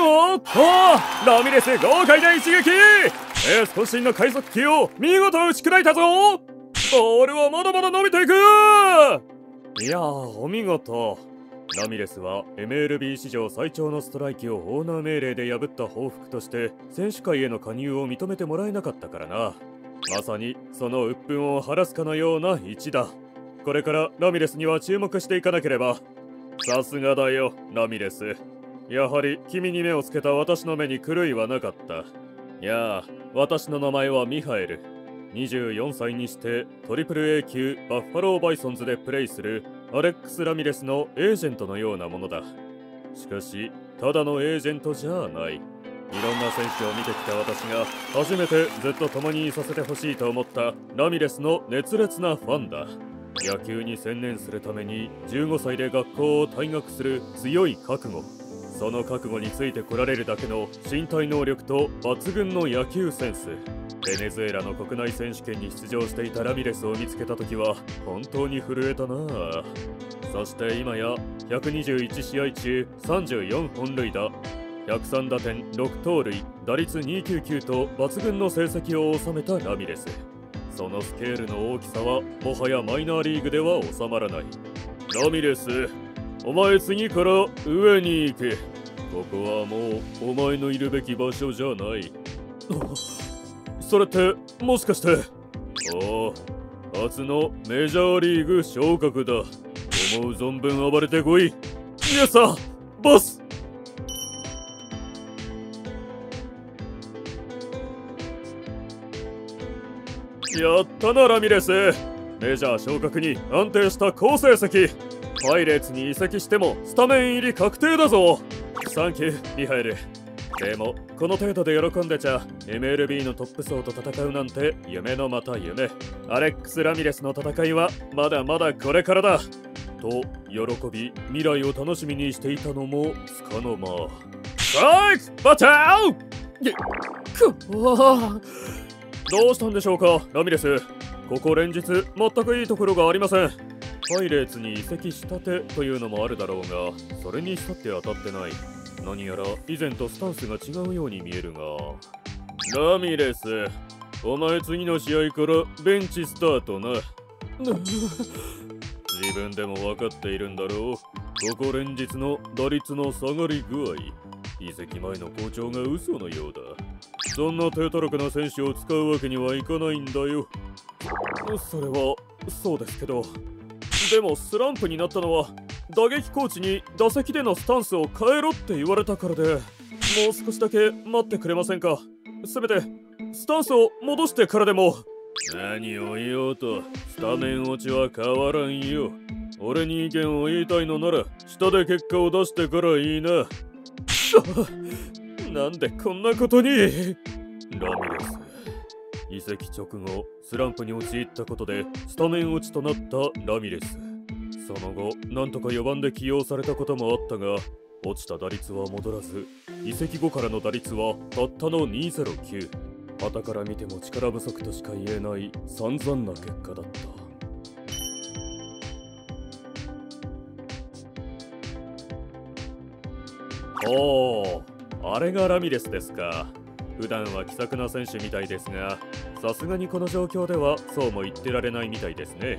おっと、ラミレス豪快な一撃。エース渾身の快速球を見事打ち砕いたぞ。ボールはまだまだ伸びていく。いやー、お見事。ラミレスは MLB 史上最長のストライキをオーナー命令で破った報復として選手会への加入を認めてもらえなかったからな。まさにその鬱憤を晴らすかのような一打。これからラミレスには注目していかなければ。さすがだよ、ラミレス。やはり君に目をつけた私の目に狂いはなかった。いやあ、私の名前はミハエル。24歳にしてAAA級バッファローバイソンズでプレイするアレックス・ラミレスのエージェントのようなものだ。しかし、ただのエージェントじゃない。いろんな選手を見てきた私が初めてずっと共にいさせてほしいと思ったラミレスの熱烈なファンだ。野球に専念するために15歳で学校を退学する強い覚悟。その覚悟についてこられるだけの身体能力と抜群の野球センス。ベネズエラの国内選手権に出場していたラミレスを見つけた時は本当に震えたなあ。そして今や121試合中34本塁打、103打点6盗塁、打率299と抜群の成績を収めたラミレス。そのスケールの大きさはもはやマイナーリーグでは収まらない。ラミレス、お前次から上に行け。ここはもうお前のいるべき場所じゃない。それってもしかして。おお、初のメジャーリーグ昇格だ。思う存分暴れてこい。イエスさん、ボス。やったなラミレス。メジャー昇格に安定した好成績。パイレーツに移籍してもスタメン入り確定だぞ。サンキュー、ミハエル。でもこの程度で喜んでちゃ MLB のトップ層と戦うなんて夢のまた夢。アレックス・ラミレスの戦いはまだまだこれからだと喜び未来を楽しみにしていたのもつかの間。サイクバッター。どうしたんでしょうかラミレス。ここ連日全くいいところがありません。パイレーツに移籍したてというのもあるだろうが、それにしたって当たってない。何やら以前とスタンスが違うように見えるが。ラミレス、お前次の試合からベンチスタートな。自分でも分かっているんだろう。ここ連日の打率の下がり具合、移籍前の好調が嘘のようだ。そんな低たらくな選手を使うわけにはいかないんだよ。それはそうですけど、でもスランプになったのは打撃コーチに打席でのスタンスを変えろって言われたからで、もう少しだけ待ってくれませんか。せめてスタンスを戻してからでも。何を言おうとスタメン落ちは変わらんよ。俺に意見を言いたいのなら下で結果を出してからいいな。なんでこんなことに。ラミレス、移籍直後スランプに陥ったことでスタメン落ちとなったラミレス。その後なんとか4番で起用されたこともあったが、落ちた打率は戻らず、移籍後からの打率はたったの209。傍から見ても力不足としか言えない散々な結果だった。おー、あれがラミレスですか。普段は気さくな選手みたいですが、さすがにこの状況ではそうも言ってられないみたいですね。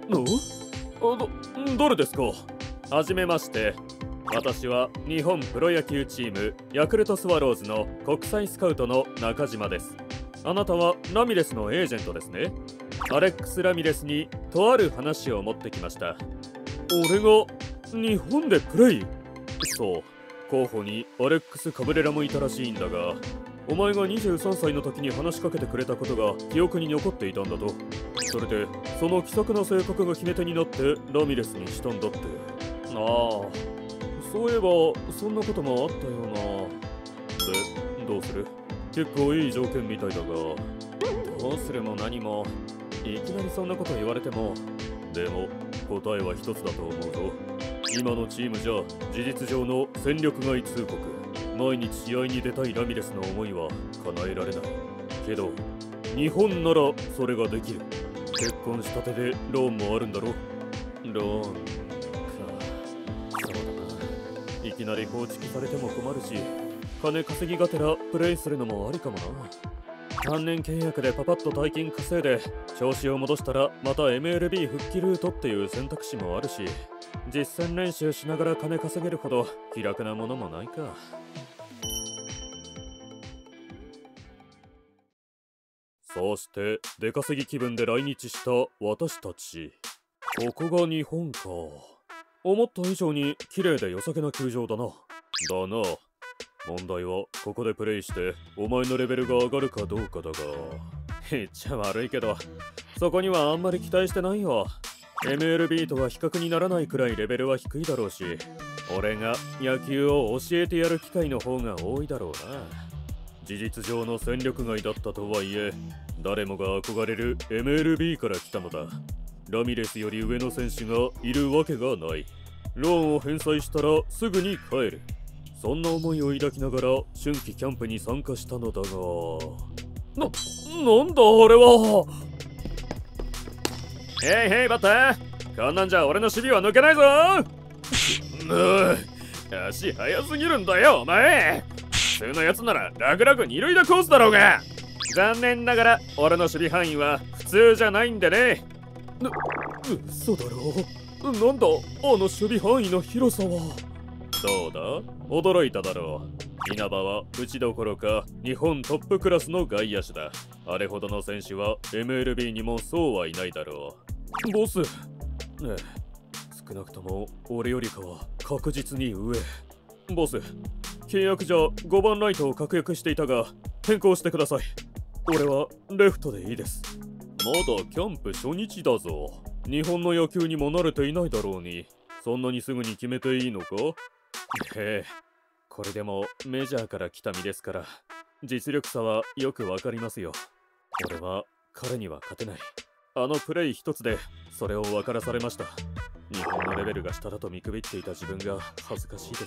誰ですか。はじめまして。私は日本プロ野球チームヤクルトスワローズの国際スカウトの中島です。あなたはラミレスのエージェントですね。アレックス・ラミレスにとある話を持ってきました。俺が日本でプレイ？そう、候補にアレックス・カブレラもいたらしいんだが、お前が23歳の時に話しかけてくれたことが記憶に残っていたんだと。それでその気さくな性格が決め手になってラミレスにしたんだって。ああ、そういえばそんなこともあったような。で、どうする？結構いい条件みたいだが。どうするも何も、いきなりそんなこと言われても。でも答えは一つだと思うぞ。今のチームじゃ事実上の戦力外通告。毎日試合に出たいラミレスの思いは叶えられないけど、日本ならそれができる。結婚したてでローンもあるんだろ。ローンか。そうだな。いきなり構築されても困るし、 金稼ぎがてらプレイするのもありかもな。単年契約でパパッと大金稼いで調子を戻したらまた MLB 復帰ルートっていう選択肢もあるし、実戦練習しながら金稼げるほど気楽なものもないか。そして出稼ぎ気分で来日した私たち。ここが日本か。思った以上に綺麗で良さげな球場だな。だな。問題はここでプレイしてお前のレベルが上がるかどうかだが、言っちゃ悪いけどそこにはあんまり期待してないよ。 MLB とは比較にならないくらいレベルは低いだろうし、俺が野球を教えてやる機会の方が多いだろうな。事実上の戦力外だったとはいえ、誰もが憧れる MLB から来たのだ。ラミレスより上の選手がいるわけがない。ローンを返済したらすぐに帰る。そんな思いを抱きながら春季キャンプに参加したのだが、なんだあれは。へいへいバッター、こんなんじゃ俺の守備は抜けないぞ。足速すぎるんだよお前。普通のやつなら楽々二塁打コースだろうが。残念ながら俺の守備範囲は普通じゃないんでね。嘘だろ。なんだあの守備範囲の広さは。どうだ驚いただろう。稲葉はうちどころか日本トップクラスの外野手だ。あれほどの選手は MLB にもそうはいないだろう。ボス、ねえ、少なくとも俺よりかは確実に上。ボス、契約じゃ5番ライトを確約していたが変更してください。俺はレフトでいいです。まだキャンプ初日だぞ。日本の野球にも慣れていないだろうに、そんなにすぐに決めていいのか。これでもメジャーから来た身ですから実力差はよくわかりますよ。俺は彼には勝てない。あのプレイ一つでそれを分からされました。日本のレベルが下だと見くびっていた自分が恥ずかしいです。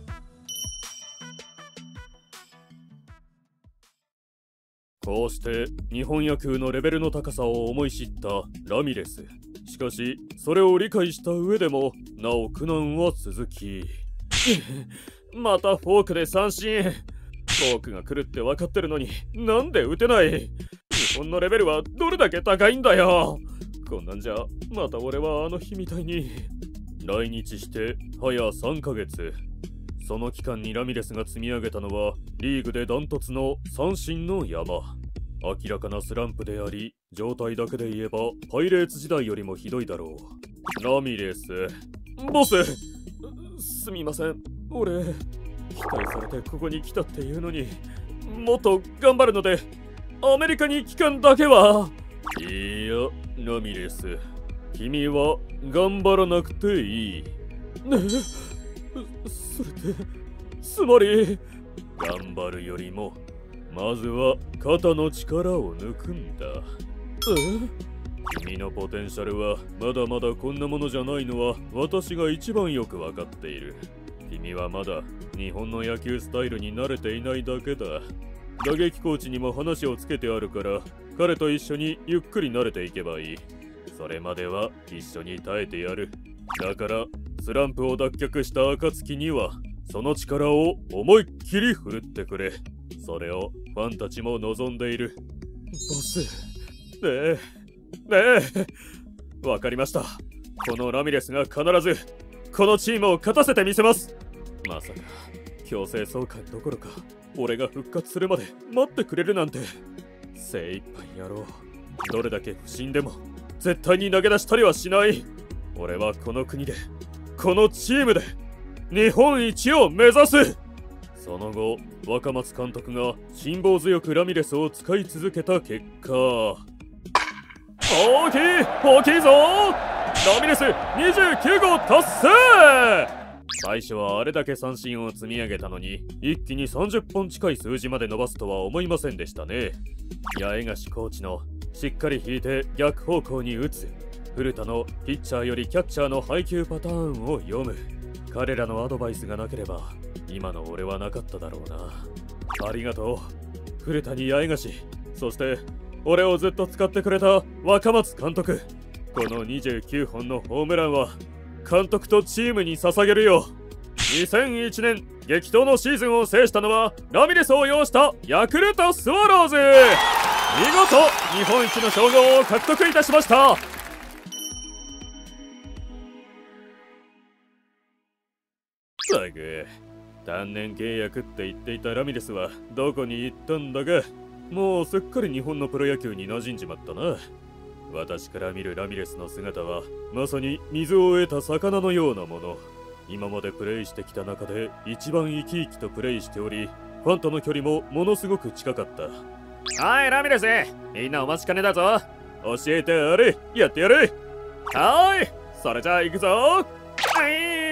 こうして日本野球のレベルの高さを思い知ったラミレス。しかしそれを理解した上でもなお苦難は続きまたフォークで三振。フォークが来るって分かってるのになんで打てない。日本のレベルはどれだけ高いんだよ。こんなんじゃまた俺はあの日みたいに。来日して早3ヶ月。その期間にラミレスが積み上げたのはリーグでダントツの三振の山。明らかなスランプであり、状態だけで言えばパイレーツ時代よりもひどいだろう。ラミレス、ボス、すみません。俺期待されてここに来たっていうのに、もっと頑張るのでアメリカに期間だけは。いやラミレス、君は頑張らなくていい。それってつまり頑張るよりもまずは肩の力を抜くんだ。君のポテンシャルはまだまだこんなものじゃないのは私が一番よくわかっている。君はまだ日本の野球スタイルに慣れていないだけだ。打撃コーチにも話をつけてあるから彼と一緒にゆっくり慣れていけばいい。それまでは一緒に耐えてやる。だからスランプを脱却した暁にはその力を思いっきり振るってくれ。それをファンたちも望んでいる。ボス、ねえ、わかりました。このラミレスが必ずこのチームを勝たせてみせます。まさか強制送還どころか俺が復活するまで待ってくれるなんて。精一杯やろう。どれだけ不振でも絶対に投げ出したりはしない。俺はこの国でこのチームで日本一を目指す。その後若松監督が辛抱強くラミレスを使い続けた結果、大きいぞ。ラミレス29号達成。最初はあれだけ三振を積み上げたのに一気に30本近い数字まで伸ばすとは思いませんでしたね。八重樫コーチのしっかり引いて逆方向に打つ、古田のピッチャーよりキャッチャーの配球パターンを読む、彼らのアドバイスがなければ今の俺はなかっただろうな。ありがとう古田に八重樫、そして俺をずっと使ってくれた若松監督。この29本のホームランは監督とチームに捧げるよ。 2001年激闘のシーズンを制したのはラミレスを擁したヤクルトスワローズ。見事日本一の称号を獲得いたしました。だが単年契約って言っていたラミレスはどこに行ったんだか、もうすっかり日本のプロ野球に馴染んじまったな。私から見るラミレスの姿はまさに水を得た魚のようなもの。今までプレイしてきた中で一番生き生きとプレイしており、ファンとの距離もものすごく近かった。おいラミレス、みんなお待ちかねだぞ。教えてやれ、やってやれ。はーい、それじゃあ行くぞ。ラ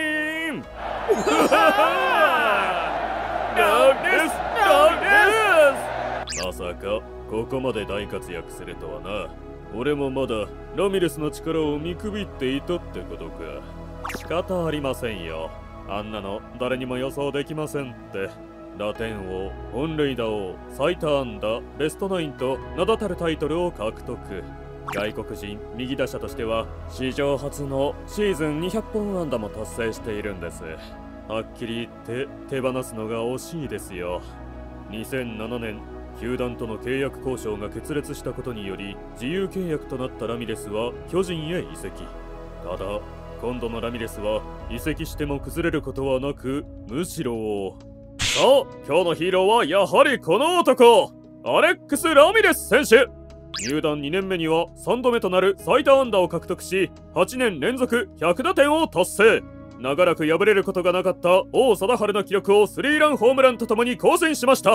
ミレス、まさかここまで大活躍するとはな。俺もまだラミレスの力を見くびっていたってことか。仕方ありませんよ。あんなの誰にも予想できませんって。打点王、本塁打王、最多安打、ベストナインと名だたるタイトルを獲得。外国人右打者としては史上初のシーズン200本安打も達成しているんです。はっきり言って手放すのが惜しいですよ。2007年球団との契約交渉が決裂したことにより自由契約となったラミレスは巨人へ移籍。ただ今度のラミレスは移籍しても崩れることはなく、むしろさあ今日のヒーローはやはりこの男、アレックス・ラミレス選手。入団2年目には3度目となる最多安打を獲得し、8年連続100打点を達成。長らく敗れることがなかった王貞治の記録をスリーランホームランとともに更新しました。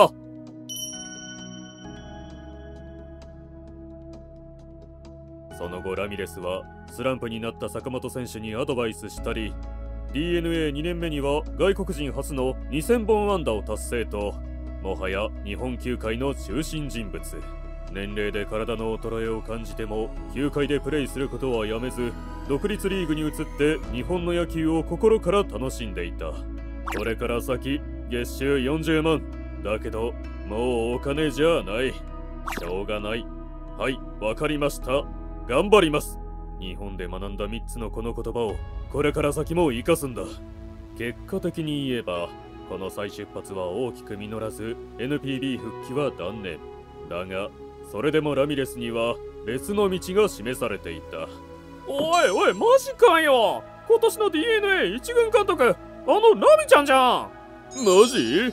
その後ラミレスはスランプになった坂本選手にアドバイスしたり、 DNA2 年目には外国人初の2000本安打を達成と、もはや日本球界の中心人物。年齢で体の衰えを感じても球界でプレイすることはやめず、独立リーグに移って日本の野球を心から楽しんでいた。これから先月収40万だけど、もうお金じゃない。しょうがない。はい、わかりました。頑張ります。日本で学んだ3つのこの言葉をこれから先も生かすんだ。結果的に言えばこの再出発は大きく実らず NPB 復帰は断念だが、それでもラミレスには別の道が示されていた。おいおいマジかよ、今年の DNA 一軍監督、ラミちゃんじゃん。マジ？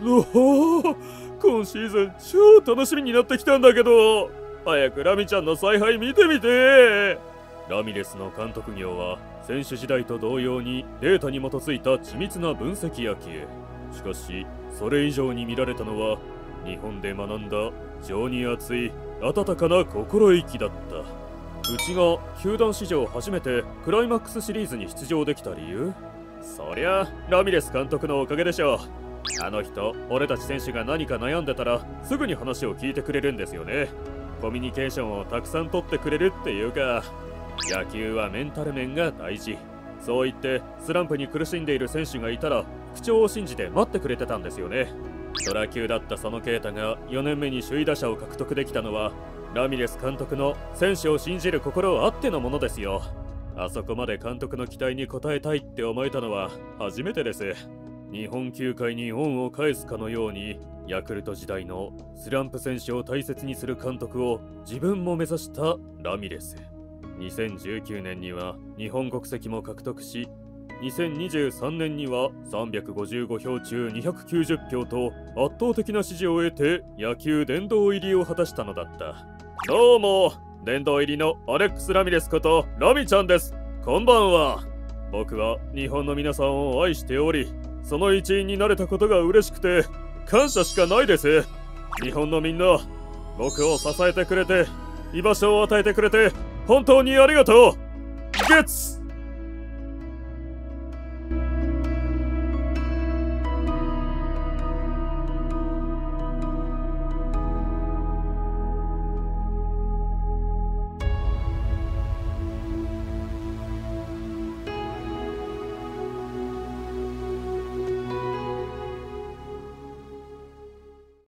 今シーズン超楽しみになってきたんだけど、早くラミちゃんの采配見てみて。ラミレスの監督業は選手時代と同様にデータに基づいた緻密な分析野球。しかしそれ以上に見られたのは日本で学んだ情に熱い温かな心意気だった。うちが球団史上初めてクライマックスシリーズに出場できた理由、そりゃラミレス監督のおかげでしょう。あの人、俺たち選手が何か悩んでたらすぐに話を聞いてくれるんですよね。コミュニケーションをたくさん取ってくれるっていうか、野球はメンタル面が大事。そう言ってスランプに苦しんでいる選手がいたら復調を信じて待ってくれてたんですよね。ドラ級だった佐野啓太が4年目に首位打者を獲得できたのはラミレス監督の選手を信じる心あってのものですよ。あそこまで監督の期待に応えたいって思えたのは初めてです。日本球界に恩を返すかのようにヤクルト時代のスランプ選手を大切にする監督を自分も目指したラミレス。2019年には日本国籍も獲得し、2023年には355票中290票と圧倒的な支持を得て野球殿堂入りを果たしたのだった。どうも、殿堂入りのアレックス・ラミレスことラミちゃんです。こんばんは。僕は日本の皆さんを愛しており、その一員になれたことが嬉しくて感謝しかないです。日本のみんな、僕を支えてくれて居場所を与えてくれて本当にありがとう。ゲッツ